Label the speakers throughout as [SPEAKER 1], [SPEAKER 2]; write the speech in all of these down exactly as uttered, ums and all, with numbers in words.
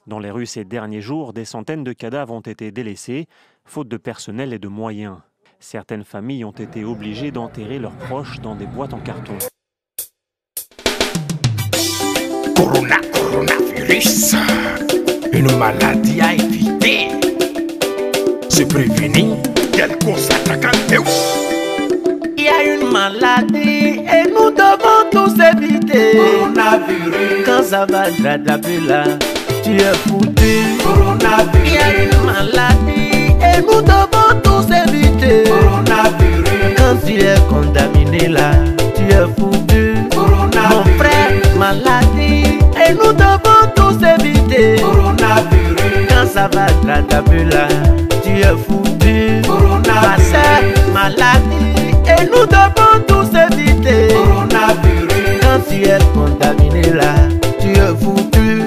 [SPEAKER 1] Dans les rues ces derniers jours, des centaines de cadavres ont été délaissés, faute de personnel et de moyens. Certaines familles ont été obligées d'enterrer leurs proches dans des boîtes en carton.
[SPEAKER 2] Corona, coronavirus, une maladie à éviter. Se prévenir, quelle cause attaquante.
[SPEAKER 3] Il y a une maladie et nous devons tous éviter.
[SPEAKER 2] Coronavirus,
[SPEAKER 3] quand ça va draper là, tu es foutu.
[SPEAKER 2] Coronavirus,
[SPEAKER 3] il y a une maladie et nous devons tous éviter.
[SPEAKER 2] Coronavirus,
[SPEAKER 3] quand tu es contaminé là, tu es foutu.
[SPEAKER 2] Coronavirus,
[SPEAKER 3] mon frère, maladie et nous devons tous éviter.
[SPEAKER 2] Coronavirus,
[SPEAKER 3] quand ça va draper là, tu es foutu. Ma soeur, maladie et nous devons tous éviter.
[SPEAKER 2] Coronavirus,
[SPEAKER 3] quand tu es contaminé là, tu es foutu.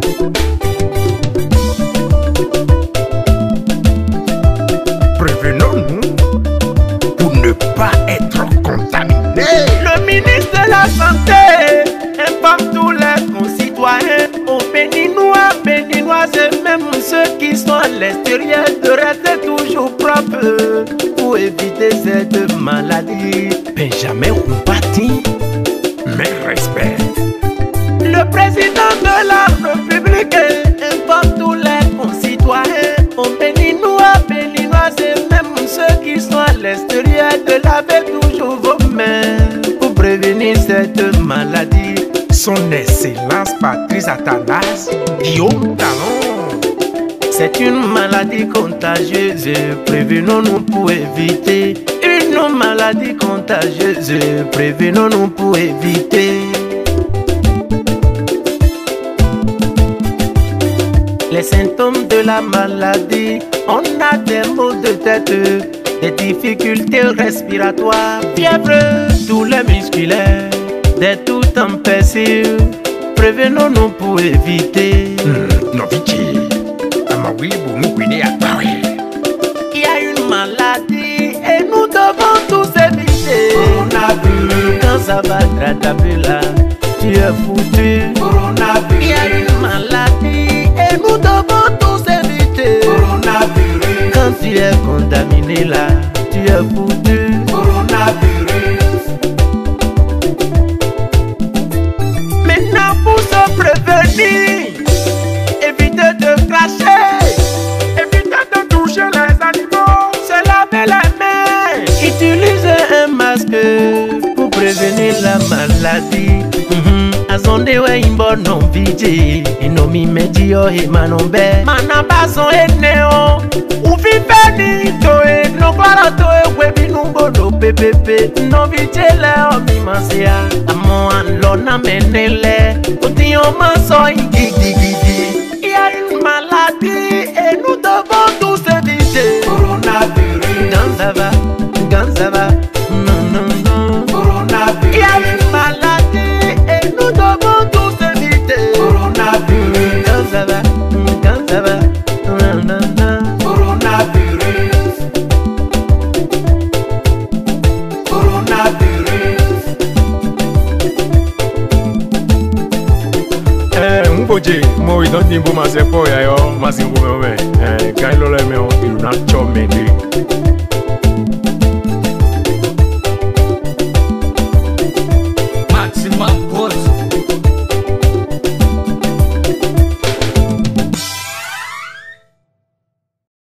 [SPEAKER 2] Prévenons-nous pour ne pas être contaminés.
[SPEAKER 3] Le ministre de la Santé informe tous les concitoyens, aux Béninois, Béninoises et même ceux qui sont à l'extérieur, de rester toujours propres pour éviter cette maladie.
[SPEAKER 2] Benjamin Roubati, mes respects.
[SPEAKER 3] Le président de la République informe tous les concitoyens, aux Béninois, Béninoises et même ceux qui sont à l'extérieur, de laver toujours vos mains pour prévenir cette maladie.
[SPEAKER 2] Son Excellence Patrice Athanas Guillaume Talon.
[SPEAKER 3] C'est une maladie contagieuse, prévenons-nous pour éviter. Une maladie contagieuse, prévenons-nous pour éviter. Les symptômes de la maladie, on a des maux de tête, des difficultés respiratoires, fièvre, douleurs musculaires, des tout empêchés. Prévenons-nous pour éviter.
[SPEAKER 2] Hmm, non, Vicky. Amawi, Boumou, Kwide, Akbawe.
[SPEAKER 3] Il y a une maladie et nous devons tous éviter.
[SPEAKER 2] Coronavirus,
[SPEAKER 3] quand ça va draper là, tu es foutu.
[SPEAKER 2] Coronavirus,
[SPEAKER 3] il y a une maladie et nous devons tous éviter.
[SPEAKER 2] Coronavirus,
[SPEAKER 3] quand tu es contaminé là, tu es foutu.
[SPEAKER 2] Coronavirus.
[SPEAKER 3] Maintenant pour se prévenir, évitez de cracher, évitez de toucher les animaux, se laver les mains, utilisez un masque pour prévenir la maladie. Azonde we imbo non viji inomi meji o e manombe manabazo eneo uvive ni to e no claro to e webi numbo do pepepe no vijele o mi masia amo an lo na menele oti o maso igigigi. Il y a une maladie et nous devons tous éviter.
[SPEAKER 2] Coronavirus,
[SPEAKER 3] Quand ça va, quand ça va, non non non.
[SPEAKER 2] Coronavirus,
[SPEAKER 3] Il y a une maladie et nous devons tous éviter.
[SPEAKER 2] Coronavirus,
[SPEAKER 3] Quand ça va, quand ça va, non non non.
[SPEAKER 2] Coronavirus, Coronavirus. Eh, mboje, mo idon dimbo ma se po ya yo, ma simbo me me. Eh, kai lo le me o ilu na chome ni.